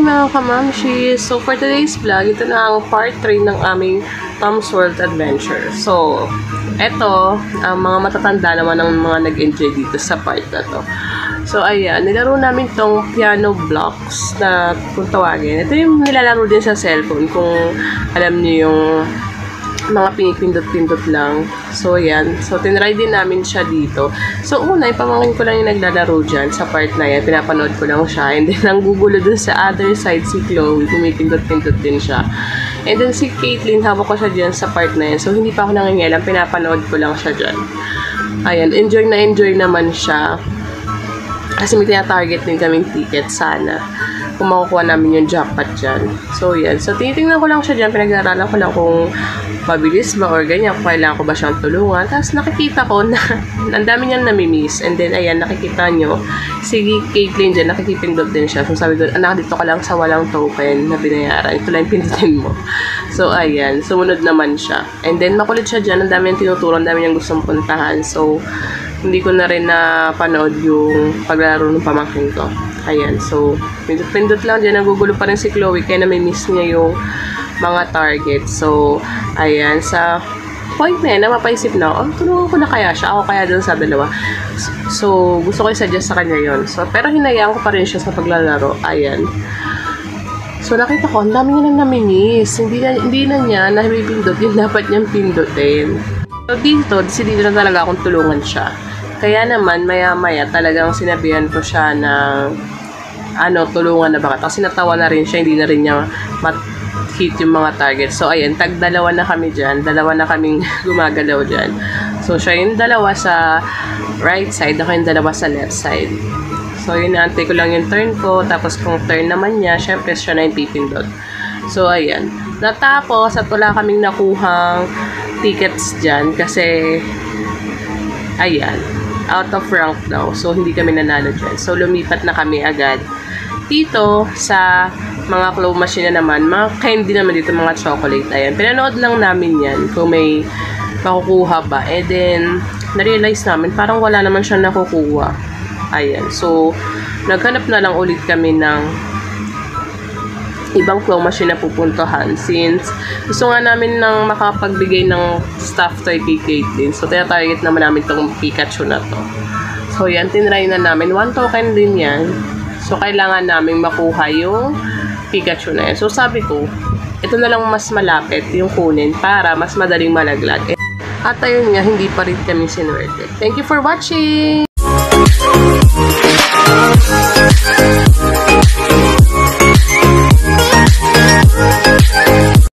mga kamamshi! So for today's vlog, ito na ang part 3 ng aming Tom's World Adventure. So, eto, ang mga matatanda naman ang mga nag-enjoy dito sa part na to. So, ayan, nilaro namin tong piano blocks na kung tawagin. Ito yung nilalaro din sa cellphone kung alam niyo yung mga pinipindot-pindot lang. So, ayan. So, tinry din namin siya dito. So, una, pamangkin ko lang yung naglalaro dyan sa part na yan. Pinapanood ko lang siya. And then, ang gugulo dun sa other side si Chloe. Pumipindot-pindot din siya. And then, si Caitlyn, hawak ko siya dyan sa part na yan. So, hindi pa ako nangingialam. Pinapanood ko lang siya dyan. Ayan. Enjoy na enjoy naman siya. Kasi may tina-target din kaming ticket sana. Kung makukuha namin yung jackpot dyan. So, yan. So, tinitingnan ko lang siya dyan. Pinag-aaralan ko lang kung mabilis ba or ganyan, kung kailangan ko ba siyang tulungan. Tapos nakikita ko na ang dami niyang namimiss. And then, ayan, nakikita nyo, si Caitlyn dyan, nakikipindot din siya. So, sabi doon, anak, dito ka lang sa walang token na binayaran. Ito lang yung pindutin mo. So, ayan, sumunod naman siya. And then, makulit siya dyan. Ang dami niyang tinuturo, ang dami niyang gustong puntahan. So, hindi ko na rin napanood yung paglalaro ng pamangkin ko. Ayan, so, pindot lang dyan. Nagugulo pa rin si Chloe, kaya namimiss niya yung mga target. So, ayan, sa point na yan, napapaisip na ako, tulungan ko na kaya siya, ako kaya dun sa dalawa. So, gusto ko i-suggest sa kanya yon. So, pero hinayaan ko pa rin siya sa paglalaro. Ayan. So, nakita ko, ang dami niya nang namimiss. Hindi na niya nabibindot yung dapat niyang pindutin. So, dito, decidido na talaga akong tulungan siya. Kaya naman, maya-maya, talagang sinabihan ko siya na tulungan na bakit. Kasi natawa na rin siya, hindi na rin niya hit yung mga target. So, ayan, tag-dalawa na kami dyan. Dalawa na kaming gumagalaw dyan. So, siya yung dalawa sa right side, ako yung dalawa sa left side. So, yun, naantay ko lang yung turn ko. Tapos, kung turn naman niya, syempre, siya na yung pipindot. So, ayan. Natapos, at wala kaming nakuhang tickets dyan. Kasi, ayan, out of rank daw. So, hindi kami nanalo dyan. So, lumipat na kami agad dito sa mga claw machine na naman. Mga candy naman dito, mga chocolate. Ayan. Pinanood lang namin yan kung may makukuha ba. And then, na-realize namin, parang wala naman siya nakukuha. Ayan. So, naghanap na lang ulit kami ng ibang claw machine na pupuntahan since gusto nga namin nang makapagbigay ng stuff toy kay Caitlyn. So, tina-target naman namin itong Pikachu na to. So, yan. Tinry na namin. 1 token din yan. So, kailangan namin makuha yung Pikachu na yan. So, sabi ko, ito na lang mas malapit yung kunin para mas madaling malaglag. At ayun nga, hindi pa rin kami sinuwerte. Thank you for watching!